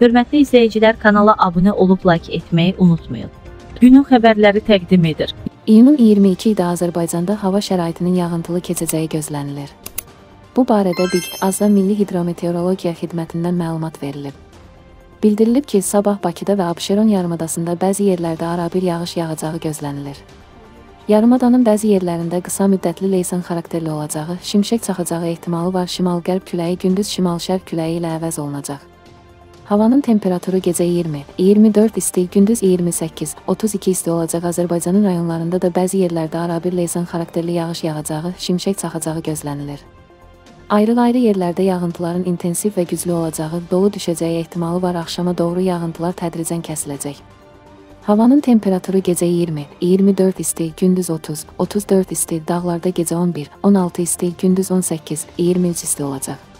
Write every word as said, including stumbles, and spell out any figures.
Hörmətli izləyicilər, kanala abunə olub like etməyi unutmayın. Günün xəbərləri təqdim edir. İyunun iyirmi ikisi Azərbaycanda hava şəraitinin yağıntılı keçəcəyi gözlənilir. Bu barədə BİQ-AZDA Milli Hidrometeorologiya Xidmətindən məlumat verilib. Bildirilib ki, sabah Bakıda və Abşeron yarımadasında bəzi yerlərdə arabir yağış yağacağı gözlənilir. Yarımadanın bəzi yerlərində qısa müddətli leysan xarakterli olacağı, şimşək çaxacağı ehtimalı var. Şimal-qərb küləyi gündüz şimal-şərq küləyi ilə əvəz olunacaq. Havanın temperaturu gecə iyirmi iyirmi dörd isti, gündüz iyirmi səkkiz otuz iki isti olacaq. Azərbaycanın rayonlarında da bəzi yerlərdə arabir leysan xarakterli yağış yağacağı, şimşək çaxacağı gözlənilir. Ayrı-ayrı yerlərdə yağıntıların intensiv və güclü olacağı, dolu düşəcəyi ehtimalı var. Axşama doğru yağıntılar tədricən kəsiləcək. Havanın temperaturu gecə iyirmi iyirmi dörd isti, gündüz otuz otuz dörd isti, dağlarda gecə on bir on altı isti, gündüz on səkkiz iyirmi üç isti olacaq.